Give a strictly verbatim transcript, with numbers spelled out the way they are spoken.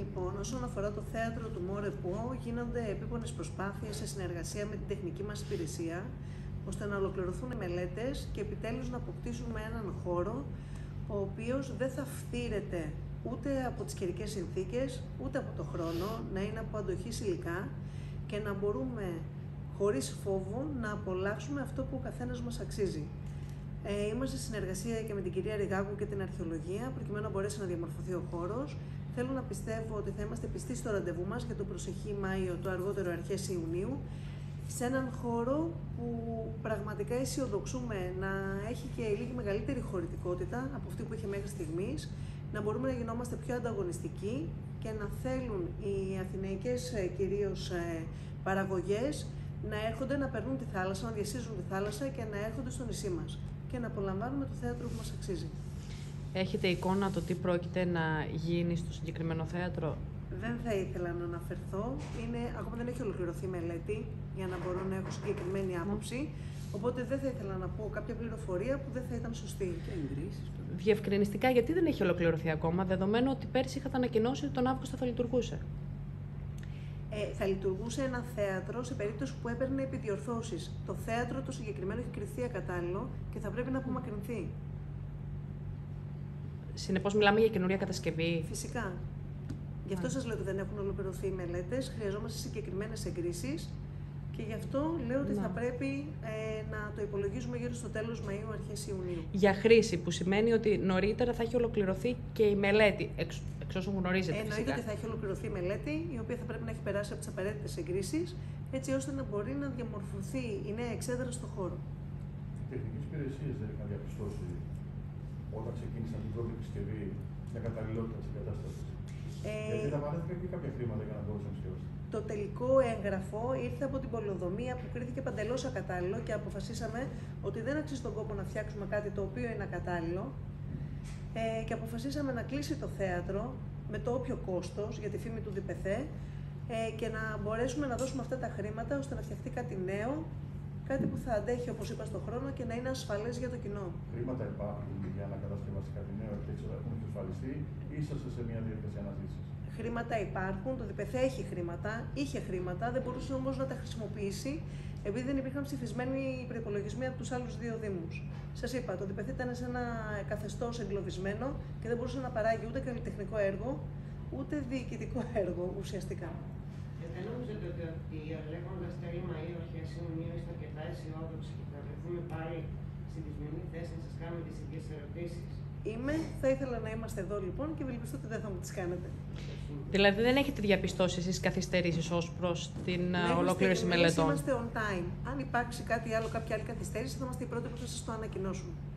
Λοιπόν, όσον αφορά το θέατρο του ΜΟΡΕΠΟ, γίνονται επίπονες προσπάθειες σε συνεργασία με την τεχνική μας υπηρεσία, ώστε να ολοκληρωθούν οι μελέτες και επιτέλους να αποκτήσουμε έναν χώρο, ο οποίος δεν θα φθήρεται ούτε από τις καιρικές συνθήκες, ούτε από το χρόνο, να είναι από αντοχής υλικά και να μπορούμε χωρίς φόβο να απολαύσουμε αυτό που ο καθένας μας αξίζει. Ε, είμαστε σε συνεργασία και με την κυρία Ριγάκου και την αρχαιολογία, προκειμένου να μπορέσει να διαμορφωθεί ο χώρος. Θέλω να πιστεύω ότι θα είμαστε πιστοί στο ραντεβού μας για το προσεχή Μάιο, το αργότερο αρχές Ιουνίου, σε έναν χώρο που πραγματικά αισιοδοξούμε να έχει και λίγη μεγαλύτερη χωρητικότητα από αυτή που είχε μέχρι στιγμής, να μπορούμε να γινόμαστε πιο ανταγωνιστικοί και να θέλουν οι αθηναϊκές κυρίως παραγωγές να έρχονται να περνούν τη θάλασσα, να διασχίζουν τη θάλασσα και να έρχονται στο νησί μας και να απολαμβάνουμε το θέατρο που μας αξίζει. Έχετε εικόνα το τι πρόκειται να γίνει στο συγκεκριμένο θέατρο? Δεν θα ήθελα να αναφερθώ. Είναι, ακόμα δεν έχει ολοκληρωθεί μελέτη για να μπορώ να έχω συγκεκριμένη άποψη. Οπότε δεν θα ήθελα να πω κάποια πληροφορία που δεν θα ήταν σωστή. Και εγκρίσεις. Διευκρινιστικά, γιατί δεν έχει ολοκληρωθεί ακόμα, δεδομένου ότι πέρσι είχατε ανακοινώσει ότι τον Αύγουστο θα λειτουργούσε? Ε, θα λειτουργούσε ένα θέατρο σε περίπτωση που έπαιρνε επιδιορθώσεις. Το θέατρο το συγκεκριμένο έχει κριθεί ακατάλληλο και θα πρέπει να απομακρυνθεί. Συνεπώς, μιλάμε για καινούρια κατασκευή. Φυσικά. Γι' αυτό σας λέω ότι δεν έχουν ολοκληρωθεί οι μελέτες. Χρειαζόμαστε συγκεκριμένες εγκρίσεις και γι' αυτό λέω ότι να. θα πρέπει ε, να το υπολογίζουμε γύρω στο τέλος Μαΐου, αρχές Ιουνίου. Για χρήση, που σημαίνει ότι νωρίτερα θα έχει ολοκληρωθεί και η μελέτη, εξ, εξ όσων γνωρίζετε. Εννοείται φυσικά. ότι θα έχει ολοκληρωθεί η μελέτη, η οποία θα πρέπει να έχει περάσει από τις απαραίτητες εγκρίσεις, έτσι ώστε να μπορεί να διαμορφωθεί η νέα εξέδρα στο χώρο. Οι τεχνικές υπηρεσίες δεν είχαν διαπιστώσει όταν ξεκίνησαν την πρώτη επισκευή μια καταλληλότητα της εγκατάστασης? Ε, Γιατί τα παρέθηκαν και κάποια χρήματα για να μπορούσε να επισκευαστεί. Το τελικό έγγραφο ήρθε από την πολεοδομία που κρίθηκε παντελώς ακατάλληλο και αποφασίσαμε ότι δεν αξίζει τον κόπο να φτιάξουμε κάτι το οποίο είναι ακατάλληλο ε, και αποφασίσαμε να κλείσει το θέατρο με το όποιο κόστος για τη φήμη του ΔΠΘ ε, και να μπορέσουμε να δώσουμε αυτά τα χρήματα ώστε να φτιαχτεί κάτι νέο, κάτι που θα αντέχει, όπως είπα, στον χρόνο και να είναι ασφαλές για το κοινό. Χρήματα υπάρχουν για να κατασκευαστεί κάτι νέο, έτσι έχουν εξασφαλιστεί, ή είσαστε σε μια διαδικασία αναζήτησης? Χρήματα υπάρχουν, το ΔΠΘ έχει χρήματα, είχε χρήματα, δεν μπορούσε όμως να τα χρησιμοποιήσει επειδή δεν υπήρχαν ψηφισμένοι προϋπολογισμοί από τους άλλους δύο δήμους. Σας είπα, το ΔΠΘ ήταν σε ένα καθεστώς εγκλωβισμένο και δεν μπορούσε να παράγει ούτε καλλιτεχνικό έργο, ούτε διοικητικό έργο ουσιαστικά. Δεν νομίζετε ότι λέγοντας τέλη Μαΐου, αρχές Ιουνίου είστε αρκετά αισιόδοξοι και θα βρεθούμε πάλι στην δυσμενή θέση να σας κάνουμε τις ίδιες ερωτήσεις? Είμαι, θα ήθελα να είμαστε εδώ λοιπόν και ευελπιστώ ότι δεν θα μου τις κάνετε. Δηλαδή δεν έχετε διαπιστώσει εσείς καθυστερήσεις ως προς την Μέχρι ολοκλήρωση στιγμής μελετών? Είμαστε on time. Αν υπάρξει κάτι άλλο, κάποια άλλη καθυστέρηση, θα είμαστε οι πρώτοι που θα σας το ανακοινώσουμε.